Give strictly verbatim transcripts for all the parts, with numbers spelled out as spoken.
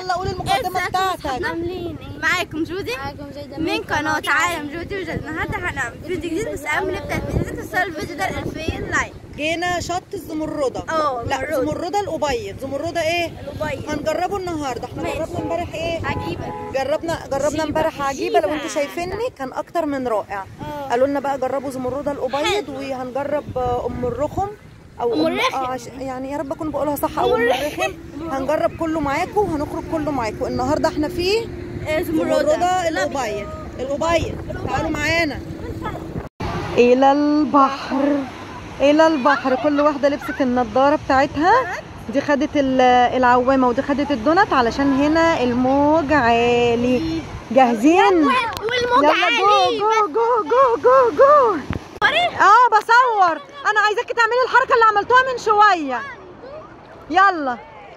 يلا قولي المقدمه بتاعتك. عاملين ايه؟ معاكم جودي معاكم جودي من قناه عالم جودي وجد. النهارده هنعمل فيديو جديد، بس قبل نبدا الفيديو توصل الفيديو ده ألفين لايك. جينا شط الزمرده. اه لا زمرده الابيض. زمرده ايه؟ الابيض. هنجربه النهارده. احنا جربنا امبارح ايه؟ عجيبه. جربنا جربنا امبارح عجيبه. لو انتوا شايفيني كان اكتر من رائع. أوه. قالوا لنا بقى جربوا زمرده الابيض، وهنجرب ام الرخم او ام الرخم. آه يعني يا رب اكون بقولها صح. او ام الرخم. هنجرب كله معاكم وهنخرج كله معاكم. النهارده احنا في زمرده الابيض. الابيض تعالوا معانا الى البحر. الى البحر. كل واحده لبست النضاره بتاعتها. دي خدت العوامه ودي خدت الدونت علشان هنا الموج عالي. جاهزين؟ والموج عالي. جو جو جو جو جو. اه بصور. انا عايزاكي تعملي الحركه اللي عملتوها من شويه. يلا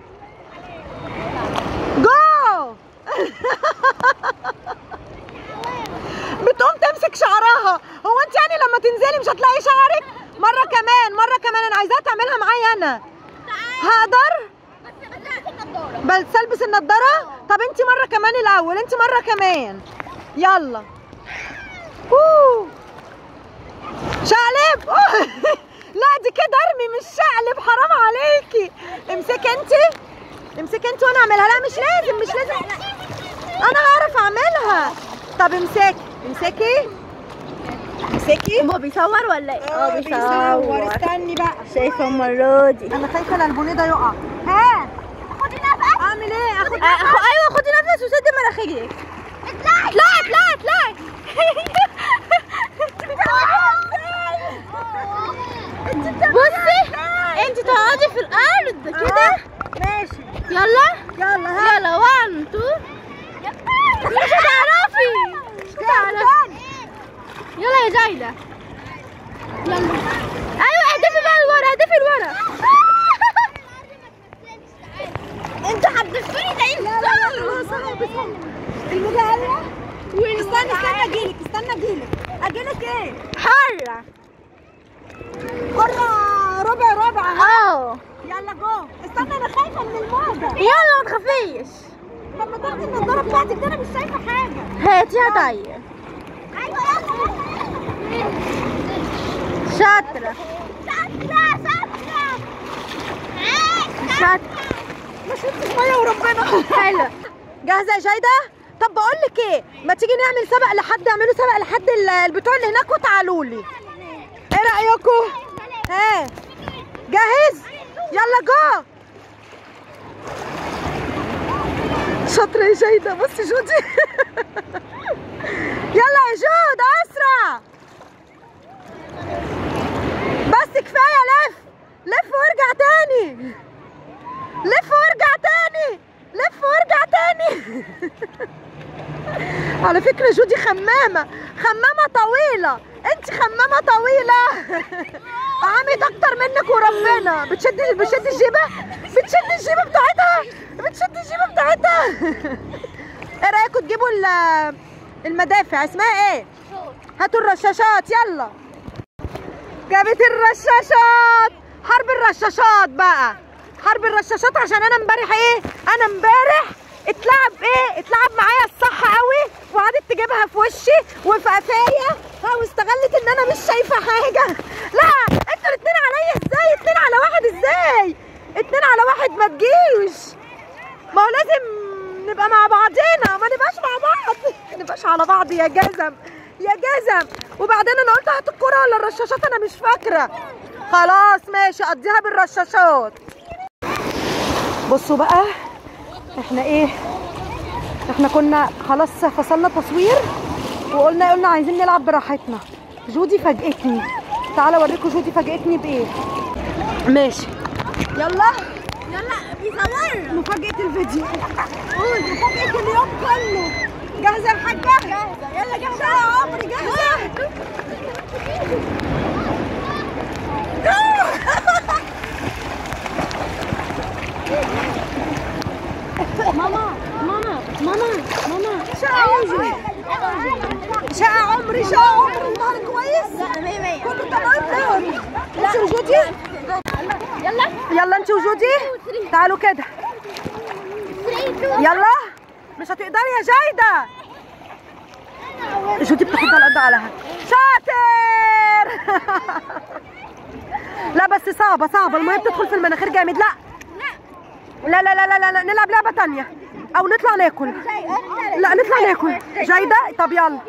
جو. بتقوم تمسك شعرها. هو انت يعني لما تنزلي مش هتلاقي شعرك؟ مره كمان مره كمان. انا عايزاها تعملها معايا انا. هقدر بس البس النضاره. طب انت مره كمان الاول. انت مره كمان. يلا اوه شقلب. لا دي كده ارمي مش شقلب. حرام عليكي. امسكي انت. امسكي انت وانا اعملها. لا مش لازم مش لازم. انا هعرف اعملها. طب امسكي امسكي امسكي. هو بيصور ولا ايه؟ اه بيصور. استني بقى. شايفه المره دي انا خايفه الالبونيه ده يقع. ها خدي نفس. اعمل ايه؟ اخد نفس. ايوه خدي نفس وسدي مناخيرك. اطلعي اطلعي اطلعي اطلعي. بصي انت تقعدي في الارض كده. ماشي يلا يلا. ها يلا واحد اتنين. مش هتعرفي مش هتعرفي. يلا يا جايده. يلا ايوه اهدفي بقى لورا. اهدفي لورا. انتوا حدفتوني ده. المجهله. استنى استنى اجيلك. استنى اجيلك. اجيلك ايه؟ حرة حرة ربع ربع. اه يلا جو. استنى انا خايفه من الموجه. يلا ما تخافيش. طب ما تاخدي النضاره بتاعتك دي. انا مش شايفه حاجه. هاتيها طيب. ايوه يلا. شاطرة شاطره شاطره شاطرة. مش انت ميه وربنا. حلو. جاهزه يا جايده؟ طب بقول لك ايه، ما تيجي نعمل سبق لحد. اعملوا سبق لحد البتوع اللي هناك وتعالوا لي. ايه رايكم؟ ها جاهز؟ يلا جو. شاطره يا جايده. بصي جودي. يلا يا جود اسرع. بس كفايه. لف لف وارجع تاني. لف وارجع تاني. لف وارجع تاني. على فكرة جودي خمامة. خمامة طويلة. انت خمامة طويلة. عميت اكتر منك وربنا. بتشدي بتشدي الجيبة. بتشدي الجيبة بتاعتها. بتشدي الجيبة بتاعتها. ايه رأيكم تجيبوا المدافع اسمها ايه؟ هاتوا الرشاشات. يلا جابت الرشاشات. حرب الرشاشات بقى. حرب الرشاشات. عشان انا امبارح ايه؟ انا امبارح اتلعب ايه؟ اتلعب معايا الصح قوي وقعدت تجيبها في وشي وفي قفايا. ها واستغلت ان انا مش شايفه حاجه. لا انتوا الاتنين عليا ازاي؟ اتنين على واحد ازاي؟ اتنين على واحد ما تجيش. ما هو لازم نبقى مع بعضينا. ما نبقاش مع بعض. ما نبقاش على بعض يا جزم يا جزم. وبعدين انا قلت هات الكوره ولا الرشاشات. انا مش فاكره. خلاص ماشي اقضيها بالرشاشات. بصوا بقى احنا ايه؟ احنا كنا خلاص فصلنا تصوير وقلنا قلنا عايزين نلعب براحتنا. جودي فاجئتني. تعالى اوريكم جودي فاجئتني بايه. ماشي يلا يلا بيصوروا. مفاجأة الفيديو. قول مفاجأة اليوم كله. جاهزة يا حاجة؟ جاهزة. يلا جاهزة يا عمري. جاهزة. ماما ماما ماما ماما. شقة عمري. شقة عمري. شقة عمري. النهار كويس؟ لا مية مية. كله تمام. انت وجودي؟ يلا يلا انت وجودي تعالوا كده. يلا مش هتقدري يا جايده. شو انت بتاخدها على قد عليها. شاطر. لا بس صعبه صعبه، الميه بتدخل في المناخير جامد. لا لا لا لا لا, لا. نلعب لعبه تانية او نطلع ناكل. لا نطلع ناكل. جايده طب يلا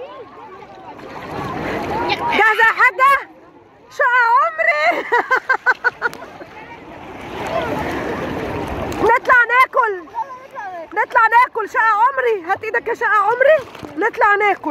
جاهزه يا حاجه؟ شقة عمري. نطلع ناكل نطلع ناكل. شقة عمري، هات ايدك يا شقة عمري. نطلع ناكل.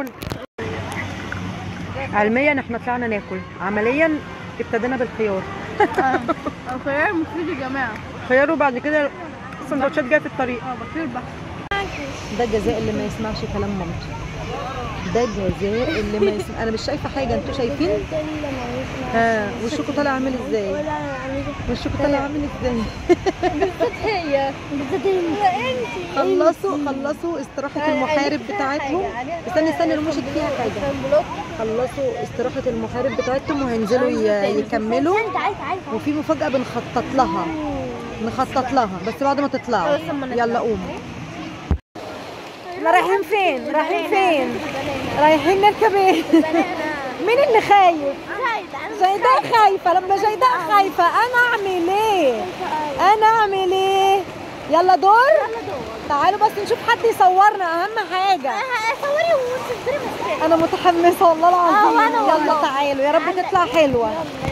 علميا احنا طلعنا ناكل، عمليا ابتدينا بالخيار. الخيار مفيد يا جماعه. خيار وبعد كده السندوتشات جايه في الطريق. اه بطير بقى. ده الجزاء اللي ما يسمعش كلام مامته. ده الجزاء اللي ما يسمع. انا مش شايفه حاجه، انتوا شايفين؟ ها وشكوا طالع عامل ازاي؟ وشكوا طالع عامل ازاي؟ بالذات هي بالذات انت. خلصوا خلصوا استراحه المحارب بتاعتهم. استني استني رموشك فيها حاجه. خلصوا استراحه المحارب بتاعتهم وهينزلوا يكملوا، وفي مفاجاه بنخطط لها نخطط لها بس بعد ما تطلعوا. يلا قوموا. احنا رايحين فين؟ رايحين فين؟ رايحين نركب ايه؟ مين اللي خايف؟ جيداء خايفة. لما جيداء خايفة أنا أعمل إيه؟ أنا أعمل إيه؟ يلا دور؟ تعالوا بس نشوف حد يصورنا، أهم حاجة. صوري وتصدري مسكين. أنا متحمسة والله العظيم. يلا تعالوا يا رب تطلع حلوة.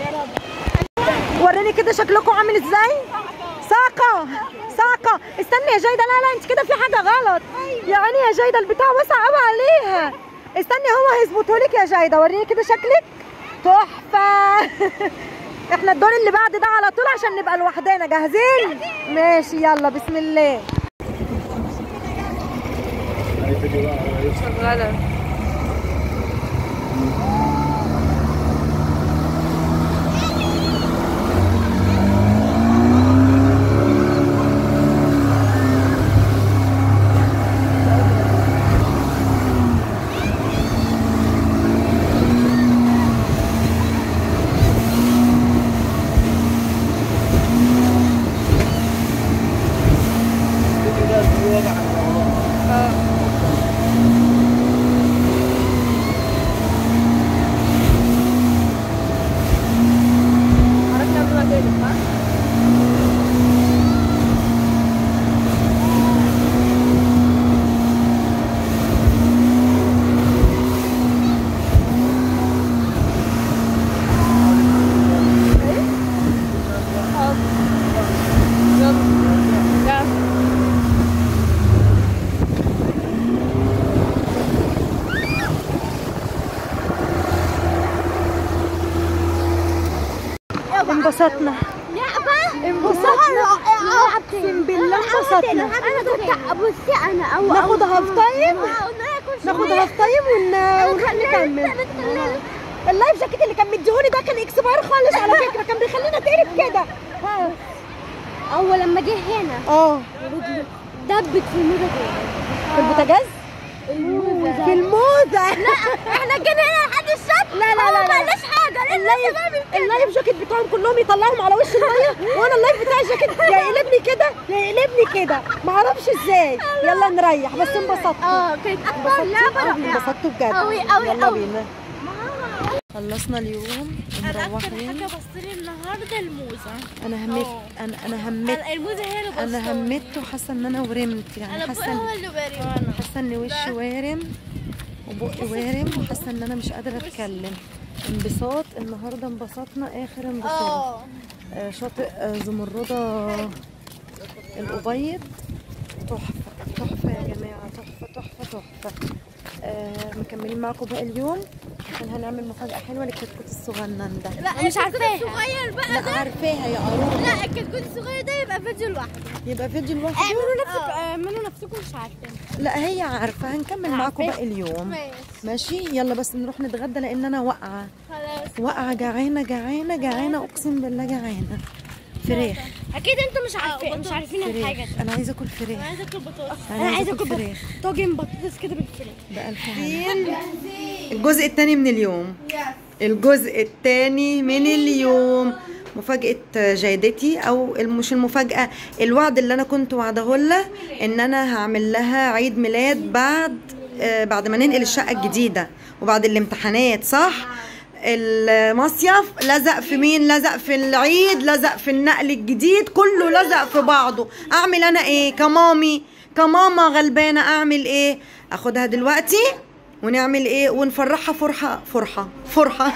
وريني كده شكلكم عامل إزاي؟ ساقة ساقة. استني يا جيدة. لا لا انت كده في حاجة غلط. يعني يا جيدة البتاع واسع قوي عليها. استني هو هيظبطه لك يا جيدة. وريني كده شكلك تحفة. احنا الدور اللي بعد ده على طول عشان نبقى لوحدنا. جاهزين؟ ماشي يلا بسم الله. شغالة. انبسطنا. لعبة انبسطنا اقسم بالله انبسطنا. انا كنت بصي انا اول ناخد هاف تايم ناخد هاف تايم ونروح نكمل. اللايف جاكيت اللي كان مديهولي ده كان اكسباير خالص على فكره، كان بيخلينا تقرب كده. اول لما جه هنا اه دبت في الموزه كده. في البوتاجاز؟ الموزه في الموزه. لا احنا جينا هنا لحد الشط. لا لا لا ما قلناش حاجه. اللايف اللايف جاكيت بتاعهم كلهم يطلعهم على وش الميه، وانا اللايف بتاع الجاكيت يا يقلبني كده يا يقلبني كده، ما اعرفش ازاي. يلا نريح بس انبسطت. اه كانت اكبر لعبه رائعه. انبسطتوا بجد. قوي قوي يلا قوي. بينا. خلصنا اليوم ومروحين. بصري النهارده الموزه. انا همت انا انا همت الموزه هي اللي انا همت وحاسه ان انا ورمت، يعني انا حاسه بقى اللي بريم. حاسه ان وشي وارم وبقي وارم وحاسه ان انا مش قادره اتكلم. انبساط النهارده، انبسطنا اخر انبساط. آه شاطئ آه زمردة الأبيض تحفه تحفه يا جماعه، تحفه تحفه تحفه. آه مكملين معاكم باقي اليوم عشان هنعمل مفاجاه حلوه للكتكوت الصغنن ده. لا مش عارفاها. الصغير بقى لا عارفاها يا قارون. لا الكتكوت الصغير ده يبقى فيديو لوحده. يبقى فيديو لوحده. اعملوا نفسك اعملوا نفسكم مش عارفين. لا هي عارفه. هنكمل معاكم باقي اليوم. ماشي. ماشي يلا بس نروح نتغدى لان انا واقعه خلاص واقعه جعانه جعانه جعانه اقسم بالله جعانه. فراخ. اكيد انتوا مش عارفين مش عارفين الحاجه دي. انا عايزه اكل فراخ. انا عايزه اكل بطاطس. انا عايزه اكل فراخ. طاجن بطاطس كده بالفراخ. بألف هنا. الجزء الثاني من اليوم. الجزء الثاني من اليوم. مفاجأة جيدتي، او مش المفاجأة، الوعد اللي انا كنت وعده لها ان انا هعمل لها عيد ميلاد بعد آه بعد ما ننقل الشقة الجديدة وبعد الامتحانات، صح؟ المصيف لزق في مين؟ لزق في العيد، لزق في النقل الجديد، كله لزق في بعضه. اعمل انا ايه كمامي كماما غلبانة؟ اعمل ايه؟ اخدها دلوقتي ونعمل ايه ونفرحها فرحة فرحة فرحة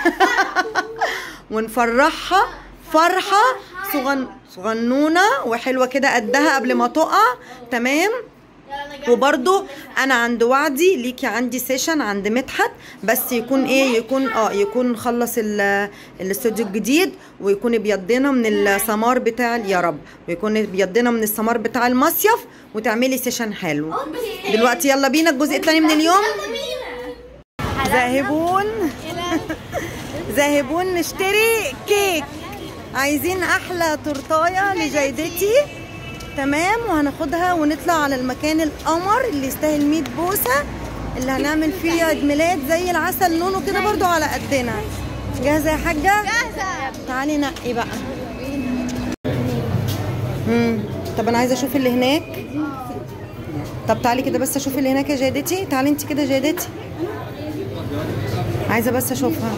ونفرحها فرحة صغن صغنونة وحلوة كده قدها قبل ما تقع. تمام. وبرضو انا عند وعدي ليكي، عندي سيشن عند مدحت، بس يكون ايه يكون اه يكون خلص الاستوديو الجديد، ويكون بيضنا من السمار بتاع يا رب ويكون بيضنا من السمار بتاع المصيف، وتعملي سيشن حلو. دلوقتي يلا بينا الجزء الثاني من اليوم. ذاهبون ذاهبون نشتري كيك. عايزين احلى تورتايه لجيدتي. تمام. وهناخدها ونطلع على المكان القمر اللي يستاهل مية بوسه، اللي هنعمل فيه عيد ميلاد زي العسل، لونه كده برضو على قدنا. جاهزه يا حاجه؟ جاهزه. تعالي نقي بقى. امم طب انا عايزه اشوف اللي هناك. طب تعالي كده بس اشوف اللي هناك يا جيدتي. تعالي انت كده جيدتي، عايزه بس اشوفها.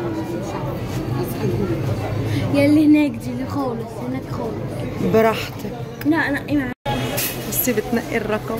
يا اللي هناك دي اللي خالص هناك خالص. براحتك. لا نقي معايا. بصي بتنقي الرقم.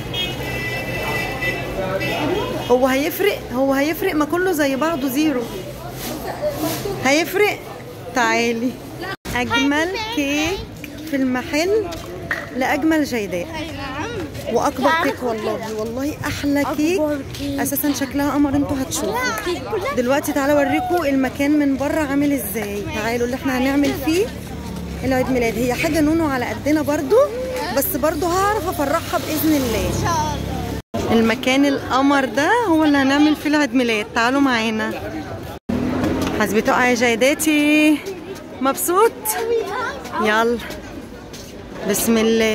هو هيفرق؟ هو هيفرق؟ ما كله زي بعضه زيرو. هيفرق؟ تعالي. اجمل كيك في المحل لاجمل جيدات واكبر كيك. والله والله احلى كيك اساسا، شكلها قمر. انتوا هتشوفوا دلوقتي. تعالوا اوريكم المكان من بره عامل ازاي. تعالوا اللي احنا هنعمل فيه العيد ميلاد. هي حاجه نونو على قدنا برضو، بس برضو هعرف افرحها باذن الله ان شاء الله. المكان القمر ده هو اللي هنعمل فيه العيد ميلاد. تعالوا معانا. حسبي تقع يا جيداتي. مبسوط؟ يلا بسم الله.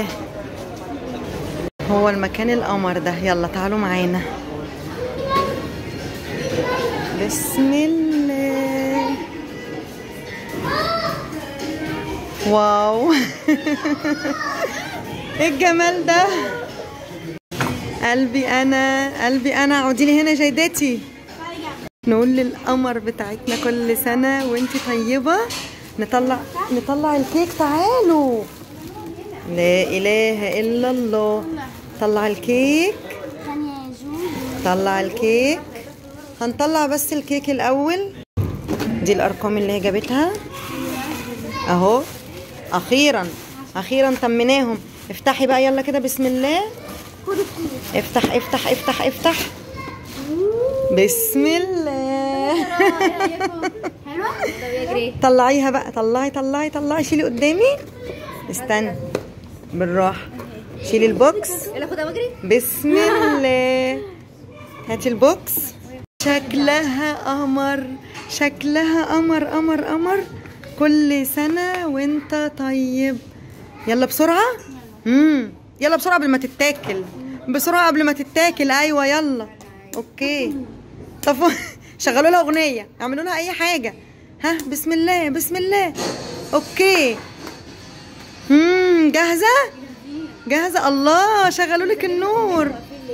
هو المكان القمر ده. يلا تعالوا معانا. بسم الله. واو ايه الجمال ده. قلبي انا قلبي انا. عودي لي هنا جيداتي. نقول للقمر بتاعتنا كل سنه وانتي طيبه. نطلع نطلع الكيك. تعالوا. لا اله الا الله. طلع الكيك. طلع الكيك. هنطلع بس الكيك الاول. دي الارقام اللي هي جابتها اهو. اخيرا اخيرا تمناهم. افتحي بقى يلا كده. بسم الله. افتح افتح افتح افتح. بسم الله. طلعيها بقى. طلعي طلعي طلعي. شيلي قدامي. استنى بالراحه. شيلي البوكس. بسم الله. هاتي البوكس. شكلها قمر. شكلها قمر قمر قمر. كل سنة وانت طيب. يلا بسرعة. امم يلا بسرعة قبل ما تتاكل. بسرعة قبل ما تتاكل. ايوه يلا. اوكي. طب شغلوا لها اغنية، اعملوا لها اي حاجة. ها بسم الله بسم الله. اوكي. امم جاهزة؟ جاهزة. الله شغلوا لك النور.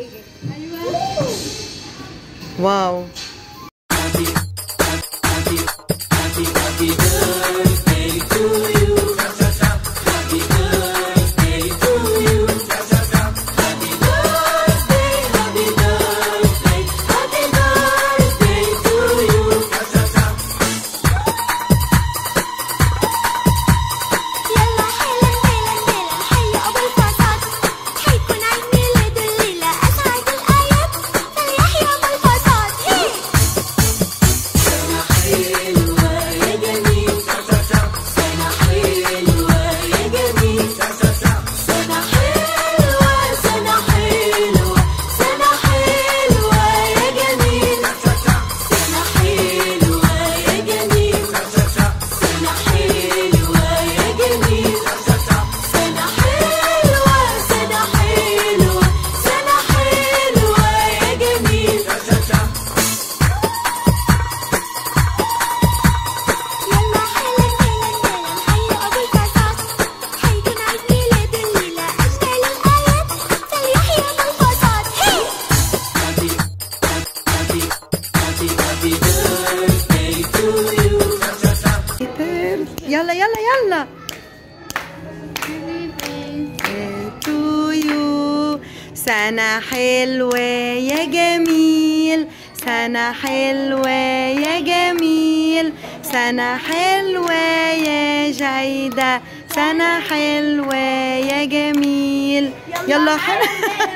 واو. يلا يلا. تو يو سنة حلوة يا جميل، سنة حلوة يا جميل، سنة حلوة يا جيدة، سنة حلوة يا جميل. يلا حلو.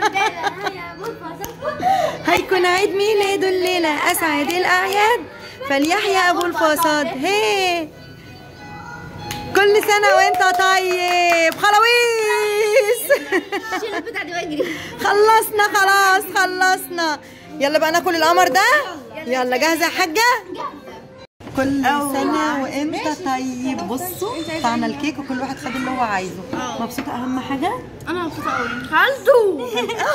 هيكون عيد ميلاده الليلة أسعد الأعياد، فليحيى أبو الفصاد. هي كل سنة وأنت طيب. خلاويص. خلصنا خلاص خلصنا. يلا بقى ناكل القمر ده. يلا جاهزة يا حاجة؟ كل سنة وانت طيب. بصوا طعنا الكيك وكل واحد خد اللي هو عايزه. مبسوطة أهم حاجة؟ أنا مبسوطة أوي. خالته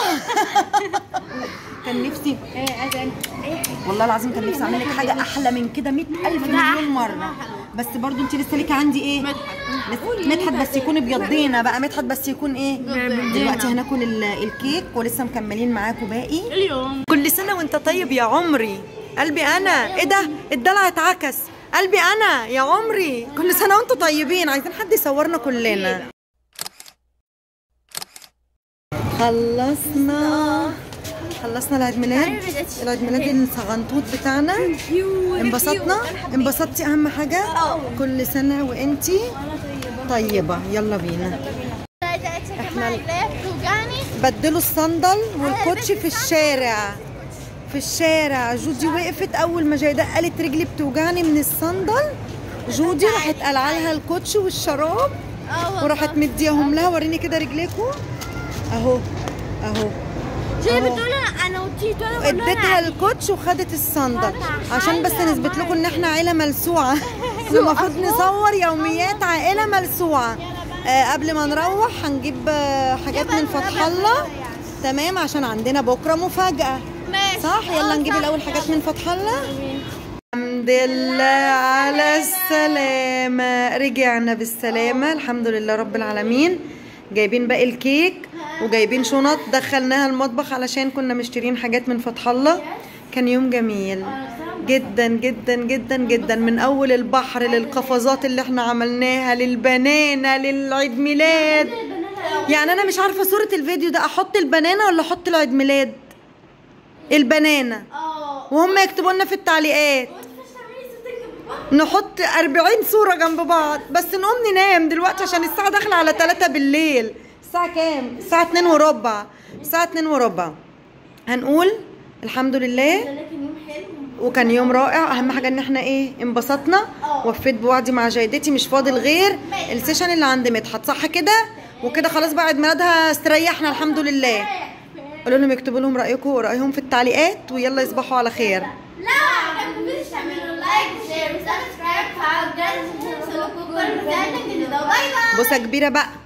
كان نفسي والله العظيم كان نفسي أعمل لك حاجة أحلى من كده مئة ألف مليون مرة، بس برضو أنت لسه ليكي عندي إيه؟ مدحت بس يكون بيضينا بقى. مدحت بس يكون إيه؟ دلوقتي هناكل الكيك ولسه مكملين معاكم باقي اليوم. كل سنة وأنت طيب يا عمري. قلبي انا ايه ده؟ الدلع اتعكس. قلبي انا يا عمري كل سنه وانتم طيبين. عايزين حد يصورنا كلنا. خلصنا خلصنا العيد ميلاد العيد ميلاد الصغنطوط بتاعنا. انبسطنا انبسطتي اهم حاجه. كل سنه وانتي طيبه. يلا بينا. احنا بدلوا الصندل والكوتشي في الشارع في الشارع. جودي وقفت اول ما جايده قالت رجلي بتوجعني من الصندل. جودي راحت قلعه لها الكوتشي والشراب وراحت مديهم لها. وريني كده رجليكم اهو اهو. جاي بتقول انا وتيتو انا اديتها الكوتش وخدت الصندل عشان بس نثبت لكم ان احنا عيله ملسوعه. المفروض نصور يوميات عائله ملسوعه. آه قبل ما نروح هنجيب آه حاجات من فتح الله تمام عشان عندنا بكره مفاجاه. صح. يلا نجيب الاول حاجات من فتح الله. الحمد لله على السلامه. رجعنا بالسلامه الحمد لله رب العالمين. جايبين باقي الكيك وجايبين شنط دخلناها المطبخ علشان كنا مشترين حاجات من فتح الله. كان يوم جميل جدا جدا جدا جدا، من اول البحر للقفزات اللي احنا عملناها للبنانه للعيد ميلاد. يعني انا مش عارفه صوره الفيديو ده احط البنانه ولا احط العيد ميلاد. البنانه وهم يكتبوا لنا في التعليقات. نحط أربعين صورة جنب بعض. بس نقوم ننام دلوقتي عشان الساعة داخلة على تلاتة بالليل. الساعة كام؟ الساعة اتنين وربع. الساعة اتنين وربع. هنقول الحمد لله وكان يوم رائع. أهم حاجة إن احنا إيه؟ انبسطنا. وفيت بوعدي مع جيدتي مش فاضل غير السيشن اللي عند مدحت. صح كده؟ وكده خلاص بقى عيد ميلادها استريحنا الحمد لله. قولوا لهم يكتبوا لهم رأيكم ورأيهم في التعليقات ويلا يصبحوا على خير. لا عجبكم الفيديو تعملوا لايك وشير وسبسكرايب وفعلوا الجرس عشان يوصلكم كل فيديو جديد. باي باي. بوسة كبيرة بقى.